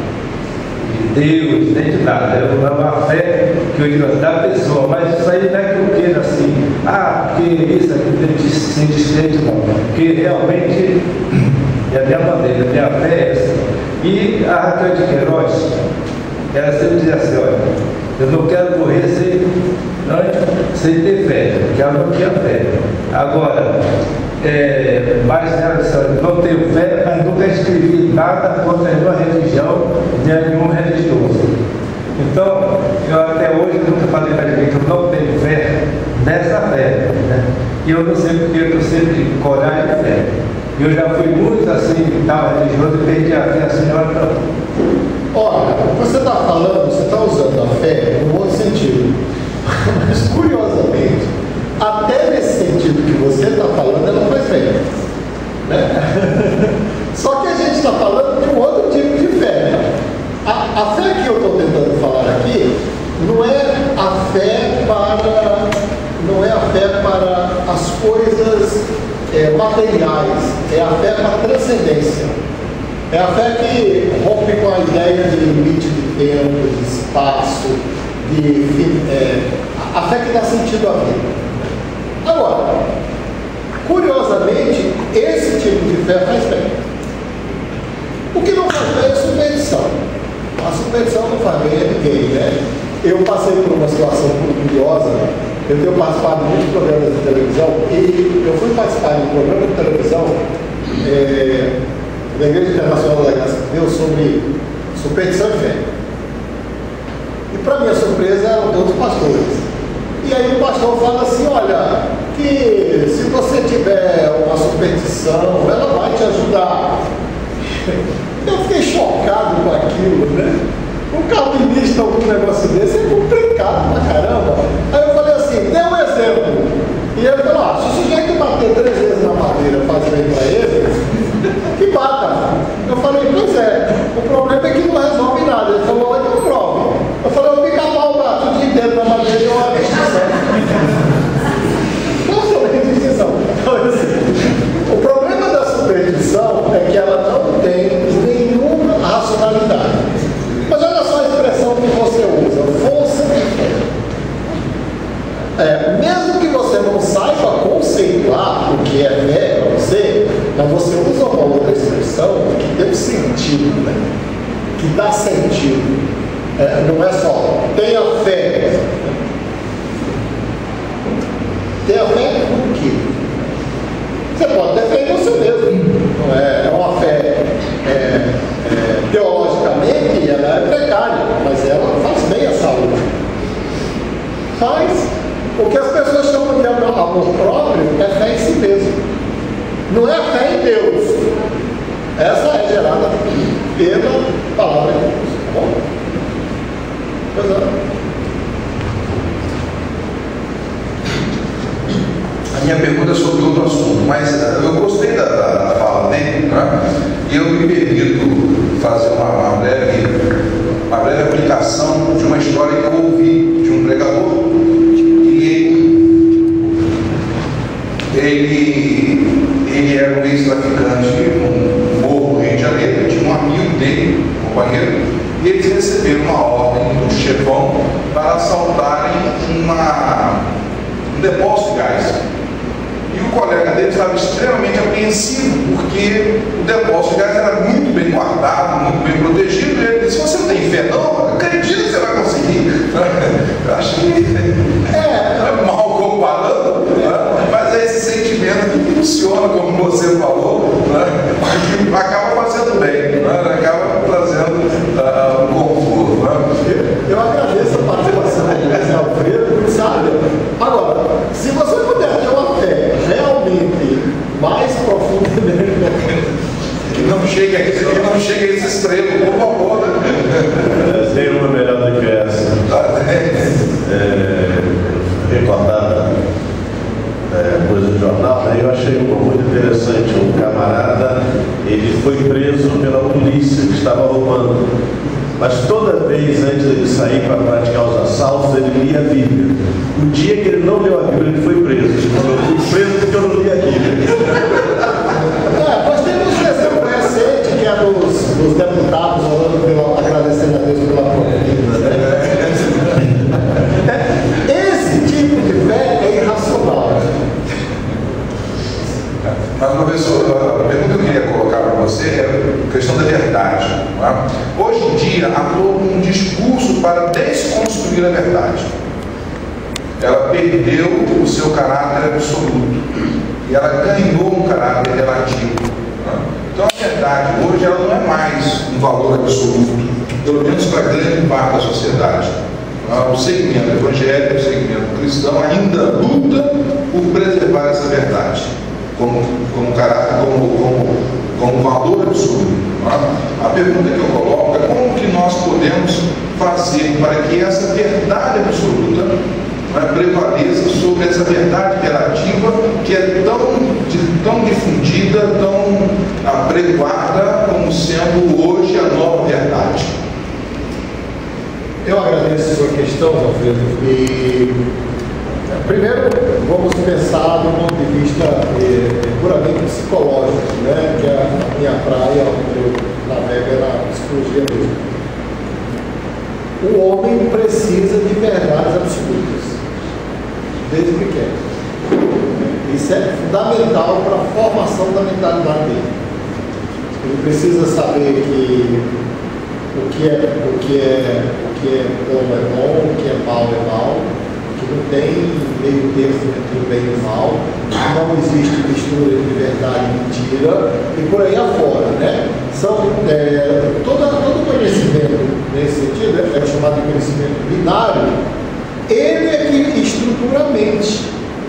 Deus, nem de nada. Eu não é uma fé que eu digo da pessoa, mas isso aí não é que eu queira assim, ah, porque isso aqui se descrente, não. Porque realmente é a minha maneira, a minha fé é essa. E a Raquel de Queiroz, ela sempre dizia assim: olha, eu não quero morrer sem, antes, sem ter fé, porque ela não tinha fé. Agora, É, mas né, não tenho fé, mas nunca escrevi nada contra nenhuma religião, nem nenhum religioso. Então, eu até hoje nunca falei para ninguém que eu não tenho fé nessa fé, né? E eu não sei porque eu sempre digo coragem e fé. Eu já fui muito assim, tal, religioso, e perdi a fé assim, olha para... Ora, você está falando, você está usando a fé no outro sentido. Mas, curiosamente, até nesse sentido que você está falando, ela não faz fé. Né? Só que a gente está falando de um outro tipo de fé. Né? A, a fé que eu estou tentando falar aqui não é a fé para, não é a fé para as coisas é, materiais, é a fé para a transcendência. É a fé que rompe com a ideia de limite de tempo, de espaço, de, é, a fé que dá sentido à vida. Agora, curiosamente, esse tipo de fé faz bem. O que não faz bem é superstição. A superstição não faz bem a ninguém, né? Eu passei por uma situação muito curiosa. Eu tenho participado de muitos programas de televisão e eu fui participar de um programa de televisão é, da Igreja Internacional da Graça de Deus sobre superstição e fé. E para minha surpresa eram todos pastores. E aí o pastor fala assim: olha, que se você tiver uma superstição, ela vai te ajudar. Eu fiquei chocado com aquilo, né? Um calvinista, algum negócio desse, é complicado pra caramba. Aí eu falei assim, dê um exemplo. E ele falou, ah, se o sujeito bater três vezes na madeira faz bem pra ele, que bata. Eu falei, pois é, o problema é que não resolve nada. Ele falou, então prove. Eu falei, eu fico a pau o braço o dia inteiro na madeira e eu uma extinção. Não sou uma extinção. O problema da superstição é que ela não tem nenhuma racionalidade. Mas olha só a expressão que você usa, força de fé. É, mesmo que você não saiba conceituar o que é fé para você, mas você usa uma outra expressão que tem um sentido, né? Que dá sentido. É, não é só tenha fé. Tenha fé no quê? Você pode defender você mesmo. Não é, é uma fé é, é, teologicamente ela é precária, mas ela faz bem à saúde. Faz. O que as pessoas chamam de amor próprio é fé em si mesmo. Não é fé em Deus. Essa é gerada pela palavra de Deus. Tá bom? Pois é. A minha pergunta é sobre outro assunto, mas eu gostei da, da, da fala dele, né? E eu me permito fazer uma, uma, breve, uma breve aplicação de uma história que eu ouvi de um pregador. Ele, ele era um ex-traficante no morro do Rio de Janeiro, tinha um amigo dele, um companheiro, e eles receberam uma ordem do chefão para assaltarem uma, um depósito de gás. E o colega dele estava extremamente apreensivo, porque o depósito de gás era muito bem guardado, muito bem protegido, e ele disse, você não tem fé não? Acredito que você vai conseguir. Eu acho que é, é mal comparando, né? Mas é esse sentimento que funciona, como você falou, né? Acaba fazendo bem, né? Acaba trazendo uh, um conforto. Né? Eu, eu agradeço a participação do Luiz Alfredo, sabe? Agora, se você puder ter uma fé realmente mais profunda que não chega que não chega a esse extremo, por favor, né? Tem uma melhor do que essa. É, recordada é, coisa do jornal, né? Eu achei uma muito interessante. Um camarada, ele foi preso pela polícia que estava roubando, mas toda vez antes de sair para praticar os assaltos, ele lia a Bíblia. O dia que ele não leu a Bíblia, ele foi preso. Ele falou, eu fui preso porque eu não li a Bíblia. É, nós temos um exemplo recente que é dos, dos deputados orando pela, agradecendo a Deus pela providência, né? Esse tipo de fé é irracional. Mas, professor, a pergunta que eu queria colocar para você é a questão da verdade. Tá? Hoje em dia, há todo um discurso para desconstruir a verdade. Ela perdeu o seu caráter absoluto e ela ganhou um caráter relativo. Tá? Então, a verdade hoje ela não é mais um valor absoluto, pelo menos para grande parte da sociedade. Tá? O segmento evangélico, o segmento cristão ainda luta por preservar essa verdade como, como caráter, como, como, como valor absoluto. Tá? A pergunta que eu coloco é como que nós podemos fazer para que essa verdade absoluta, né, prevaleça sobre essa verdade relativa que é tão, de, tão difundida, tão apregoada como sendo hoje a nova verdade. Eu agradeço a sua questão, Alfredo, e primeiro vamos pensar do ponto de vista eh, puramente psicológico, né, que é a minha praia, onde eu navego é na psicologia mesmo. O homem precisa de verdades absolutas, desde pequeno. Isso é fundamental para a formação da mentalidade dele. Ele precisa saber que o que é, o que é, o que é bom é bom, o que é mal é mal, que não tem meio termo entre o bem e o mal, que não existe mistura entre verdade e mentira, e por aí afora, né? São, é, todo, todo conhecimento nesse sentido, é chamado de conhecimento binário, ele é que estrutura a mente.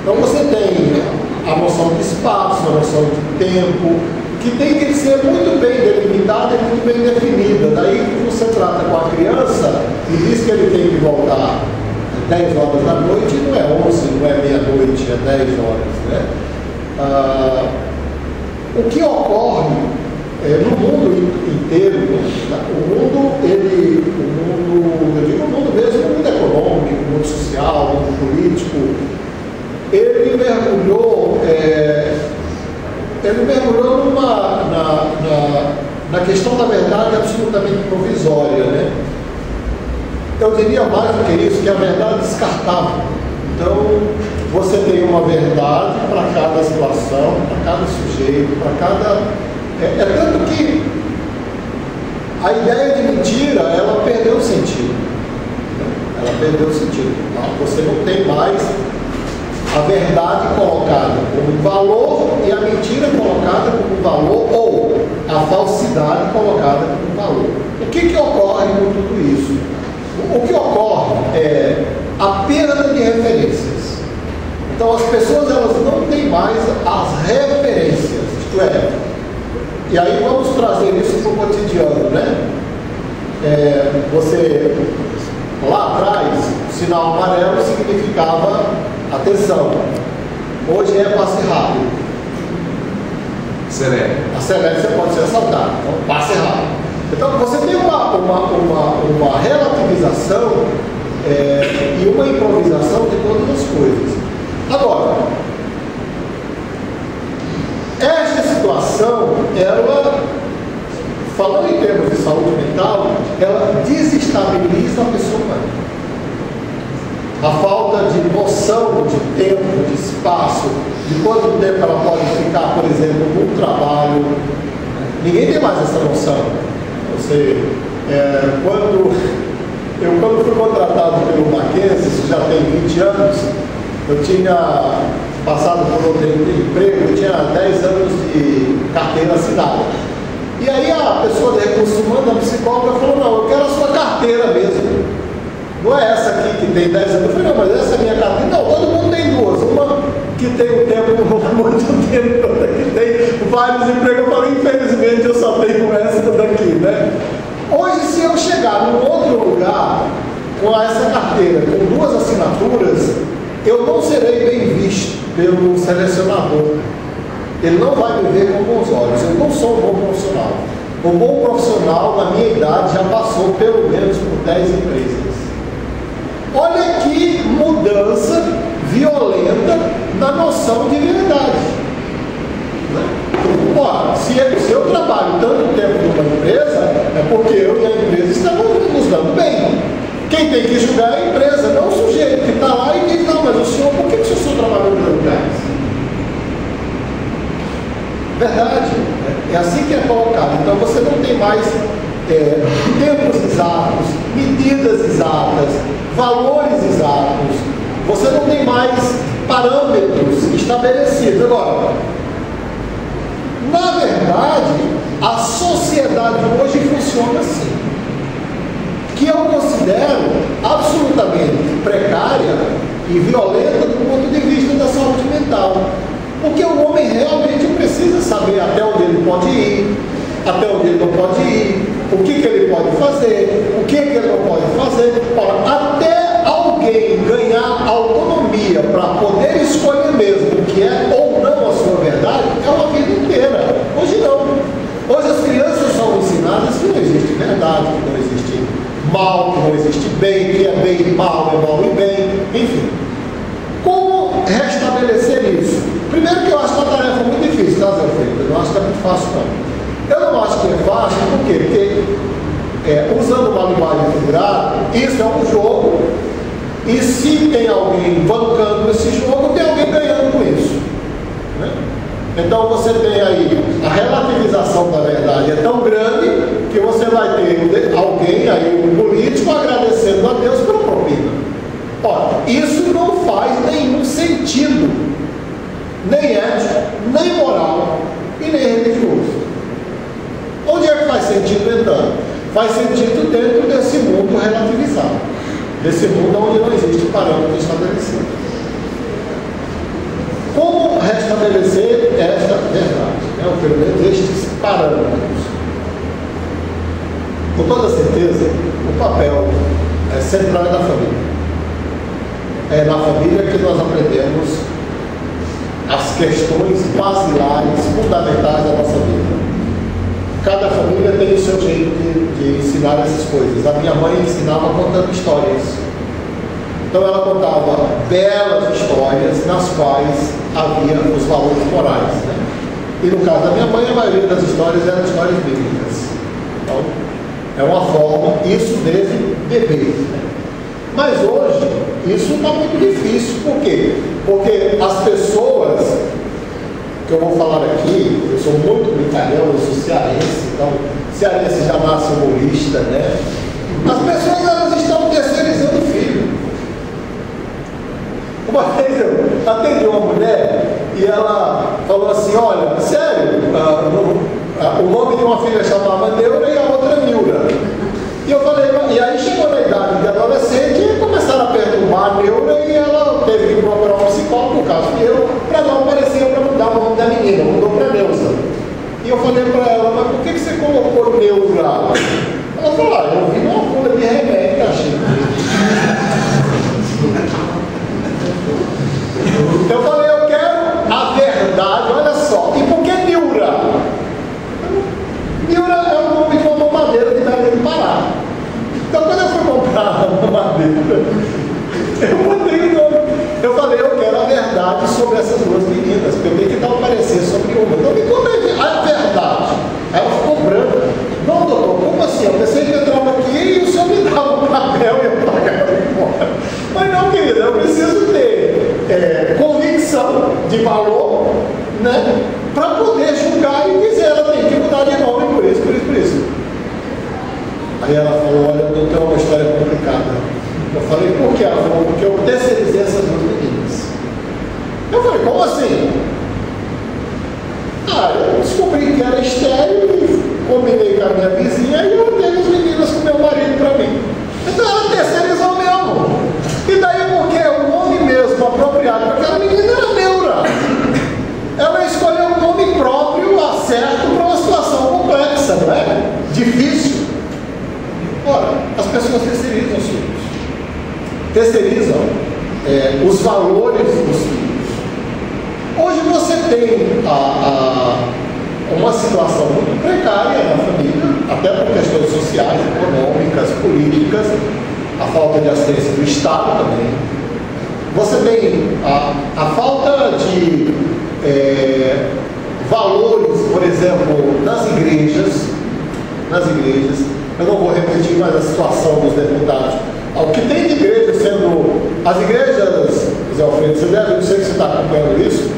Então você tem a noção de espaço, a noção de tempo, que tem que ser muito bem delimitada e muito bem definida. Daí você trata com a criança e diz que ele tem que voltar dez horas da noite, não é onze, não é meia-noite, é dez horas. Né? Ah, o que ocorre é, no mundo inteiro, o mundo, ele, o mundo, eu digo o mundo mesmo, o mundo econômico, o mundo social, o mundo político, ele mergulhou, é, ele mergulhou numa, na, na, na questão da verdade absolutamente provisória, né? Eu diria mais do que isso, que a verdade descartável. Então, você tem uma verdade para cada situação, para cada sujeito, para cada... É, é tanto que a ideia de mentira, ela perdeu o sentido. Ela perdeu o sentido. Você não tem mais a verdade colocada como valor e a mentira colocada como valor, ou a falsidade colocada como valor. O que que ocorre com tudo isso? O que ocorre é a perda de referências. Então as pessoas, elas não têm mais as referências, isto é, e aí vamos trazer isso para o cotidiano, né? É, você, lá atrás, o sinal amarelo significava atenção. Hoje é passe rápido. Acelere. Acelere, você pode ser assaltado. Então, passe rápido. Então, você tem uma, uma, uma, uma relativização é, e uma improvisação de todas as coisas. Agora, esta situação, ela, falando em termos de saúde mental, ela desestabiliza a pessoa humana. A falta de noção de tempo, de espaço, de quanto tempo ela pode ficar, por exemplo, num trabalho. Ninguém tem mais essa noção. Você, é, quando, eu quando fui contratado pelo Mackenzie, isso já tem vinte anos, eu tinha passado por outro emprego, eu tinha dez anos de carteira assinada. E aí a pessoa de recursos humanos, a psicóloga, falou, não, eu quero a sua carteira mesmo. Não é essa aqui que tem dez anos. Eu falei, não, mas essa é a minha carteira. Não, todo mundo tem duas. Uma que tem um tempo, muito tempo, outra que tem vários empregos. Eu falei, infelizmente eu só tenho essa daqui, né? Hoje, se eu chegar num outro lugar com essa carteira, com duas assinaturas, eu não serei bem visto pelo selecionador. Ele não vai me ver com bons olhos. Eu não sou um bom profissional. O bom profissional, na minha idade, já passou pelo menos por dez empresas. Olha que mudança violenta na noção de verdade. Né? Ora, se, eu, se eu trabalho tanto tempo numa empresa, é porque eu e a empresa estamos nos dando bem. Quem tem que julgar é a empresa, não o sujeito que está lá e diz, não, mas o senhor, por que, que o senhor trabalhou em dois lugares? Verdade, é assim que é colocado. Então você não tem mais é, tempos exatos, medidas exatas, valores exatos, você não tem mais parâmetros estabelecidos. Agora, na verdade, a sociedade hoje funciona assim, que eu considero absolutamente precária e violenta do ponto de vista da saúde mental. Porque o homem realmente precisa saber até onde ele pode ir, até onde ele não pode ir, o que, que ele pode fazer, o que, que ele não pode fazer. Ora, até alguém ganhar autonomia para poder escolher mesmo o que é ou não a sua verdade, é uma vida inteira. Hoje não. Hoje as crianças são ensinadas que não existe verdade, que não existe mal, que não existe bem, que é bem e mal, é mal e bem, enfim. Como restabelecer isso? Primeiro que eu acho uma tarefa muito difícil, tá, Zé Freitas? Eu não acho que é muito fácil, não. Eu não acho que é fácil, por quê? Porque, é, usando uma linguagem figurada, isso é um jogo, e se tem alguém bancando esse jogo, tem alguém ganhando com isso. Né? Então você tem aí, a relativização da verdade é tão grande, que você vai ter alguém aí, um político, agradecendo a Deus pela propina. Ora, isso não faz nenhum sentido, nem ético, nem moral e nem religioso. Onde é que faz sentido então? Faz sentido dentro desse mundo relativizado, desse mundo onde não existe parâmetro estabelecido. como restabelecer esta verdade, né? Ou pelo menos estes parâmetros. Com toda certeza, o papel é central da família. É na família que nós aprendemos as questões basilares, fundamentais da nossa vida. Cada família tem o seu jeito de, de ensinar essas coisas. A minha mãe ensinava contando histórias. Então ela contava belas histórias nas quais havia os valores morais, né? E no caso da minha mãe, a maioria das histórias eram histórias bíblicas. Então, é uma forma, isso desde bebê. Mas hoje, isso está muito difícil. Por quê? Porque as pessoas, que eu vou falar aqui, eu sou muito brincalhão, eu sou cearense, então cearense já nasce humorista, né? As pessoas, elas estão terceirizando o filho. Uma vez eu atendi uma mulher e ela falou assim, olha, sério, uh, no, uh, o nome de uma filha chamava Neura e a outra Nilda. E eu falei, e aí chegou na idade de adolescente e começaram a perturbar a Neura e ela teve que procurar um psicólogo, no caso fui eu, para não aparecer para mudar o nome da menina, mudou para Neuza. E eu falei para ela, mas por que, que você colocou Neura? Ela falou, ah, eu vi uma bula de remédio, achei. Eu falei, eu quero a verdade, olha só. E por que Neura? Neura é o nome de uma mamadeira de Belém do Pará. Então quando eu fui comprar uma mamadeira, eu botei o nome. Eu falei, eu quero a verdade sobre essas duas meninas, porque eu tenho que dar um parecer sobre uma. Então me conta a verdade. Aí ela ficou branca. Não, doutor, como assim? Eu pensei que eu entrava aqui e o senhor me dava um papel e eu pagava fora. Mas não, querida, eu preciso ter é, convicção de valor, né? Para poder julgar e dizer, ela tem que mudar de nome por isso, por isso, por isso. Aí ela falou, olha, eu tenho uma história complicada. Eu falei, por que? Ela falou, porque eu terceirizei essas duas meninas. Eu falei, como assim? Ah, eu descobri que era estéril e combinei com a minha vizinha e eu dei as meninas com meu marido para mim. Então ela terceirizou mesmo. E daí porque o nome mesmo apropriado para aquela menina era Neura. Ela escolheu um nome próprio, certo, para uma situação complexa, não é? Difícil. Ora, as pessoas terceirizam os filhos. Terceirizam é, os valores dos filhos. Hoje você tem a, a, uma situação muito precária na família, até por questões sociais, econômicas, políticas, a falta de assistência do Estado também. Você tem a, a falta de é, valores, por exemplo, nas igrejas, nas igrejas, eu não vou repetir mais a situação dos deputados. O que tem de igreja sendo, as igrejas, Zé Alfredo, você deve, não sei se você está acompanhando isso,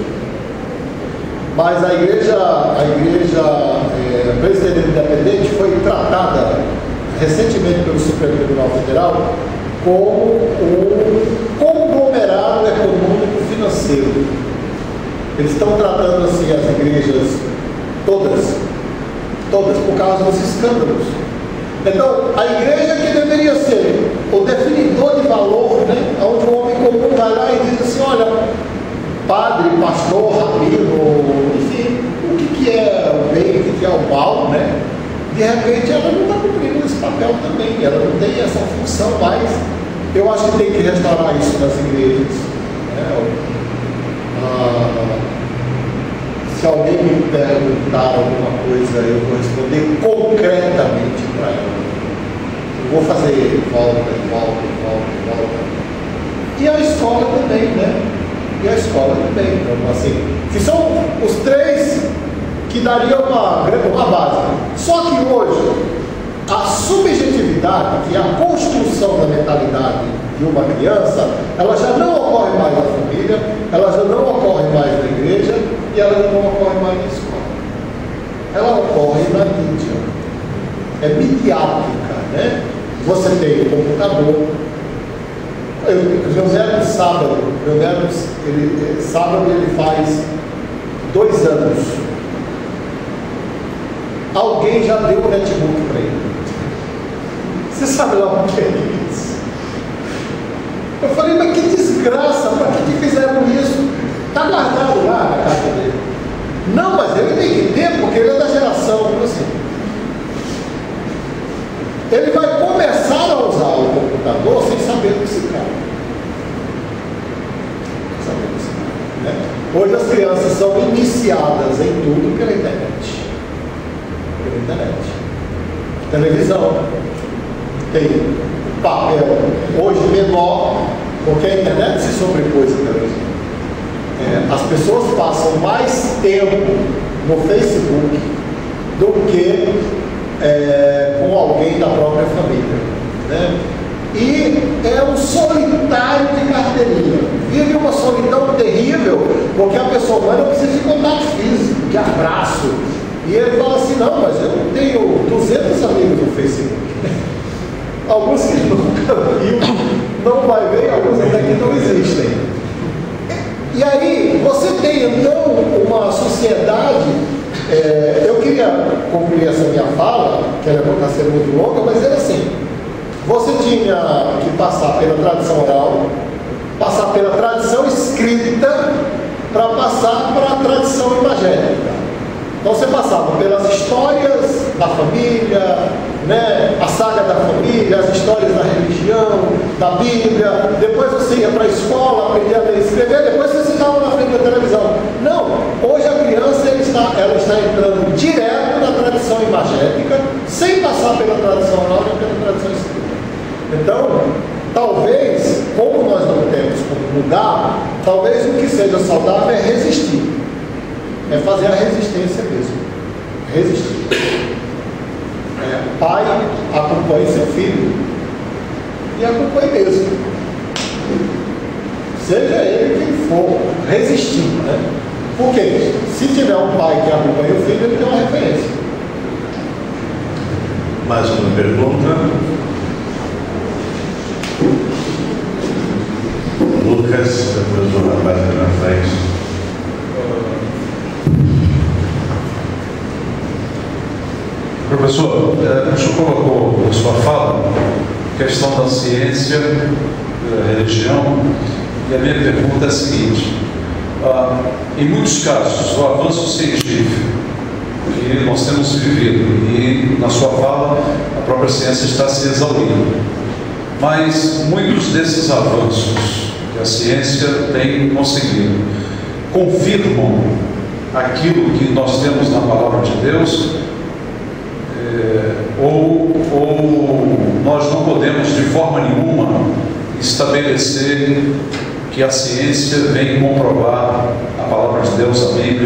mas a igreja, a igreja é, Presbiteriana Independente foi tratada recentemente pelo Supremo Tribunal Federal como um conglomerado econômico financeiro. Eles estão tratando assim as igrejas todas, todas por causa dos escândalos. Então, a igreja que deveria ser o definidor de valor, né, onde o homem comum vai lá e diz assim, olha, padre, pastor, rabino, enfim, o que, que é o bem, o que, que é o mal, né? De repente ela não está cumprindo esse papel também, ela não tem essa função mais. Eu acho que tem que restaurar isso nas igrejas. Né? Ah, se alguém me perguntar alguma coisa, eu vou responder concretamente para ela. Eu vou fazer volta, volta, volta, volta. E a escola também, né? E a escola também. Então, assim, que são os três que dariam uma, uma base. Só que hoje, a subjetividade, que é a construção da mentalidade de uma criança, ela já não ocorre mais na família, ela já não ocorre mais na igreja e ela já não ocorre mais na escola. Ela ocorre na mídia. É midiática, né? Você tem o computador. Meu neto sábado, meu neto, ele, sábado ele faz dois anos. Alguém já deu o netbook para ele. Você sabe lá o que é isso? Eu falei, mas que desgraça, para que, que fizeram isso? Está guardado lá na casa dele. Não, mas ele tem que ter, porque ele é da geração, como assim? Ele vai começar a usar o computador sem saber do que se trata. Sem saber do que se trata, né? Hoje as crianças são iniciadas em tudo pela internet. Pela internet. Televisão. Tem papel hoje menor, porque a internet se sobrepôs à televisão. É, as pessoas passam mais tempo no Facebook do que é, com alguém da própria família, né? E é um solitário de carteirinha. Vive uma solidão terrível, porque a pessoa humana precisa de contato físico, de abraço. E ele fala assim, não, mas eu tenho duzentos amigos no Facebook. Alguns que nunca viu, não vai ver, alguns até que não existem. E aí, você tem então uma sociedade, é, eu queria concluir essa minha fala, que ela está sendo muito longa, mas era assim, você tinha que passar pela tradição oral, passar pela tradição escrita, para passar para a tradição imagética. Então você passava pelas histórias da família, né, a saga da família, as histórias da religião, da Bíblia, depois você ia para a escola, aprendia a ler e escrever, depois você estava na frente da televisão. Não, hoje a criança ela está, ela está entrando direto na tradição imagética, sem passar pela tradição oral nem pela tradição escrita. Então, talvez, como nós não temos como mudar, talvez o que seja saudável é resistir. É fazer a resistência mesmo. Resistir. É, pai, acompanhe seu filho e acompanhe mesmo. Seja ele quem for, resistir, né? Porque se tiver um pai que acompanha o filho, ele tem uma referência. Mais uma pergunta. Lucas, depois do rapaz na frente. Professor, o senhor colocou na sua fala a questão da ciência, da religião, e a minha pergunta é a seguinte: ah, em muitos casos, o avanço científico que nós temos vivido, e na sua fala a própria ciência está se exaurindo, mas muitos desses avanços que a ciência tem conseguido confirmam aquilo que nós temos na palavra de Deus. Ou, ou nós não podemos de forma nenhuma estabelecer que a ciência vem comprovar a palavra de Deus, a Bíblia,